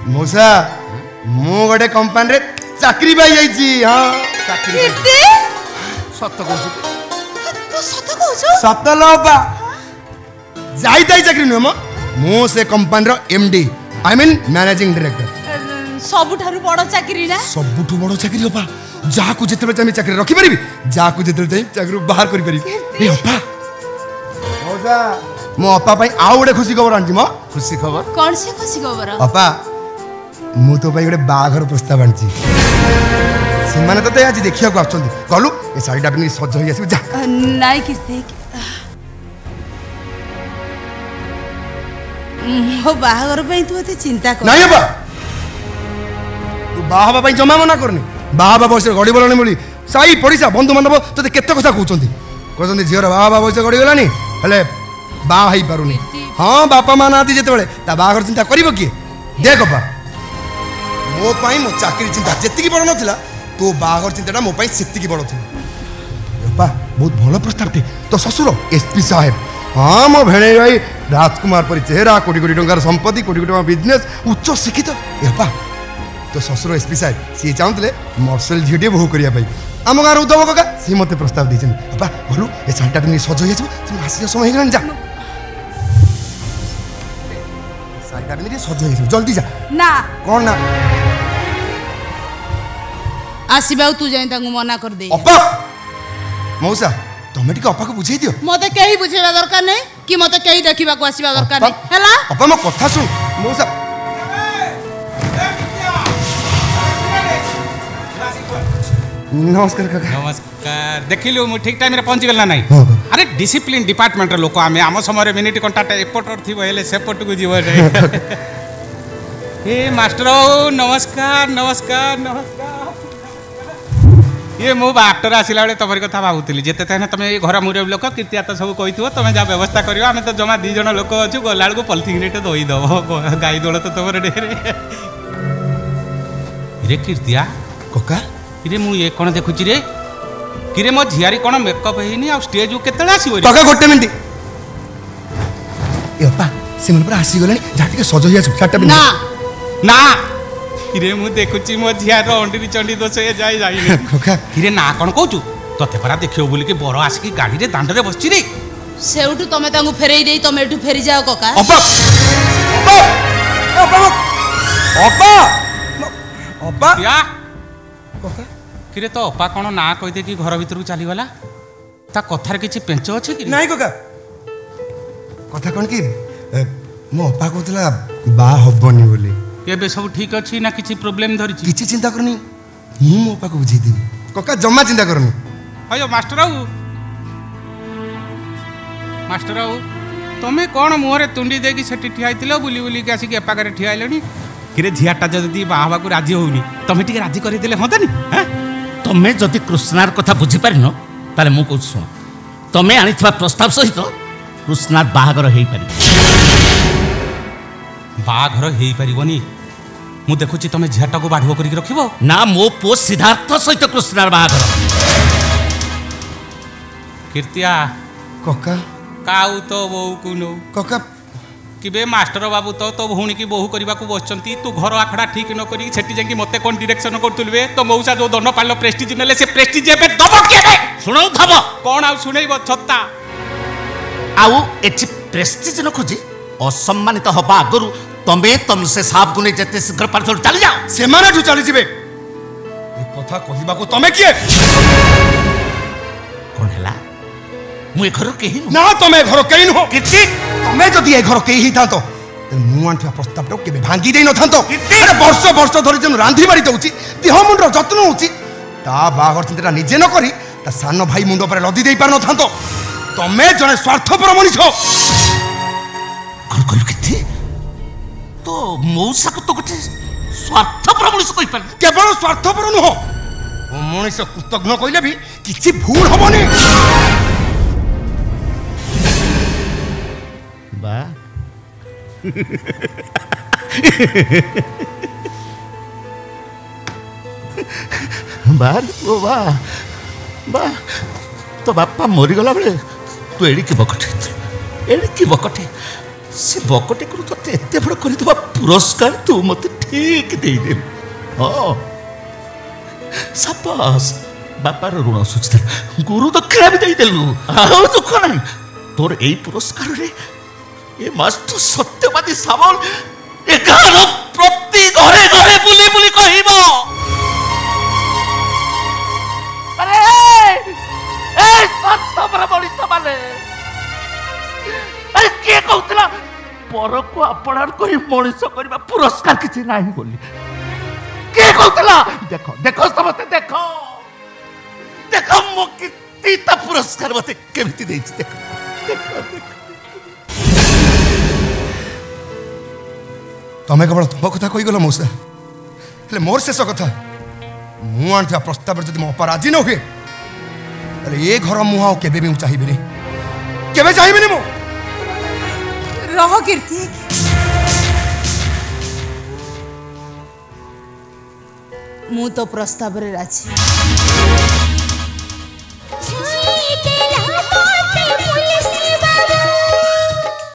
मौसा मु गोटे कंपनी रे चाकरी पाई जाइछि। हां चाकरी सत कहू तू सत कहू सत लोबा जाई ताई चाकरी न मु से कंपनी रो MD I mean managing director. सबुठारु बड़ चाकरी ना सबुठु बड़ चाकरी होपा जाकू जेते चाहे चाकरी रखी परिबी जाकू जेते चाहे चाकरी बाहर करि परिबी। ए अपा मौसा मो अपा पई आउ गोटे खुशी खबर आंची म खुशी खबर कौन से खुशी खबर अपा मु तो पई गोटे बाघर प्रस्ताव आंची से माने तो आज देखिया को आछंती गलु ए साइडा पिनी सज होई आसी जा नाइ किस देख हो बाघर पई तू एते चिंता कर नाइ अपा तू बाहा पई जमा मना करनी बाहा बस गड़ी बोलनी बोली साई पड़िसा बंधु बांधव तोते केते कथा कहते झीर बाहा बस गड़ी गलानी हेले बा हो पारुनी। हाँ बापा माँ ना जिते ता बाहर चिंता कर किए देख बा मो पाई मो चाकरी चिंता जी बड़ नाला तो बाहर चिंता मो से बड़ थी। बहुत भल प्रस्ताव टे तो ससुर एसपी साहेब। हाँ मो भेणे भाई राजकुमार परी चेहरा कोटी कोटी टंकार संपत्ति कोटी कोटी बिजनेस उच्च शिक्षित एपा तो ससुर एसपी साहेब सी चाहते मर्सल झीटे बहु करने आम गाँव उद्धव कका सी मत प्रस्ताव देते बापा भलु ए शाढ़ीटा पिंधि सज हो तुम आस समय हो जा शाढ़ीटा पिंधि सज हो जल्दी जा ना कौन ना आसबा तू जाए मना कर दे अपा मौसा तुम टे अपा को बुझे दियो मत कहीं बुझेगा दरकार नहीं कि मत कहीं देखा आसवा दरकार नहीं हैला अपा मो कथा सुन मौसा नमस्कार काका नमस्कार देखिलु मु ठीक टाइम रे पहुंची गेल ना नहीं अरे डिसिप्लिन डिपार्टमेंट लोक आमे आम समय मिनिट कंटाक्ट एपटर थी हेले सेपट को जीव ए मास्टर नमस्कार नमस्कार नमस्कार ये मु बाटर आसिला बेले तमरी कथा भाबुतली जेते तने तमे घर मुरे लोक कीर्तिया तो सब कहिथिबो तमे जा व्यवस्था करियो आमे तो जमा 2 जण लोक अछु गलाल को पॉलिथिन नेटे दोई दबो गाई दोल तो तमरे ढेरे रे कीर्तिया कोका इरे मु ये कोन देखुची रे किरे मो झियारी कोन मेकअप हेनी आ स्टेज को केतला आसीबो रे कोका गोटे मिनिट ए अपा से मन पर आसी गले जाति के सज होया छाटा ना ना किरे मु देखुची मो झियार अंडी चंडी दोस ए जाई जाई कोका किरे ना कोन कहूचू तते परा देखियो बोली के बड़ आसी गाड़ी रे दांड रे बसची रे सेउटू तमे तांगु फेरई देई तमे एटू फेरी जाओ कोका अपा अपा अपा अपा क्या किरे तो अपा कौन ना कहीदे कि घर भीतर चली गला ता कथार किछि पेंच अछि कि नहीं कोका कथा कौन कि मो अपा कहतला बा हबनी बोली एबे सब ठीक अछि ना किछि प्रॉब्लम धरि छी किछि चिंता करनी मु मो अपा को बुझी देबी कोका जम्मा चिंता करनी अयो मास्टर आऊ तमे कौन मुहरे तुंडी देकी सेठी ठियाइतिलो बुली बुली के आसी के अपा करे ठियाइलनी किरे झियाटा जदी बाहाबा को राजी होउनी तमे टिके राजी करि देले होतानी हैं तमे जदि कृष्णार कथा बुझी पारिनो ताले मु कहू सुन तमे आनिथवा प्रस्ताव सहित कृष्णार बाहागर हेई पारि बाहागर हेई पारिबनी मु देखुची तमे झियाटा को बाढुओ करि रखिबो ना मो पो सिद्धार्थ सहित कृष्णार बाहागर कीर्तिया कोका काऊ तो बहु को नो कोका किबे मास्टर बाबू तो भौणी की बहु करने को बसचंती तू घर आखड़ा ठीक न करी सेठी जाके मते कोन डायरेक्शन करतुलबे तो मौसा जो दंड पालो प्रेस्टीज नेले से प्रेस्टीज एबे दबो केबे सुनाउ थब कोन आ सुनैबो छत्ता आउ एछि प्रेस्टीज न खोजी असम्मानित हबा आगरु तम से साहब गुने जते शीघ्र पारथल चली जाओ से माने जो चली जिबे ए कथा कहिबा को तमे किए कोन हला मु ए घर केही ना तमे घर केही न हो किति तमे जदि ए घर केही थांतो मु आंठा प्रस्ताव तो केबे भांगी देई न थांतो अरे वर्ष वर्ष धरि जन रांधी बाड़ी दउची देह मुंडर जत्न होची ता बाहर चिंता निजे न करी ता सान भाई मुंड पर लदी देई पार न थांतो तमे जने स्वार्थपर मनिष कोन कोन किति तो मौसा को तो गोटे स्वार्थपर मनिष कहि पार केवल स्वार्थपर न हो मनिष कृतज्ञ कइले भी किछि भूल होबनी बा बार ओ बा बा तो बापा मरीगला बेले तू एड़िकी बकटे से बकटे को तो एते बड़ कर पुरस्कार तू मत ठीक देदेवी हाँ साबास बापार ऋण सुझिदेल गुरु दक्षिणा भी देदेलु आउ दुख नहीं तोर यही पुरस्कार रे ए मास्टर सत्यवादी सामल ए गाँव प्रति घरे घरे बुली बुली कहब अरे ए सत्तमर मनीष माने अरे किए कहूला पर को आपणार करी मनीष करबा पुरस्कार किछि नाही बोली के कहूला देखो देखो समस्त देखो देखो मो कितीटा पुरस्कार मते केमति देछि देखो देखो देखो तमें केवल तुम कथा कहीगल मौसा हेले मोर शेष कथा मु आनी प्रस्ताव जब मो राजी न हुए ये घर मुह केबे भी चाहिए केबे चाहिए मु रह कीर्ति मु तो प्रस्ताव रे राजी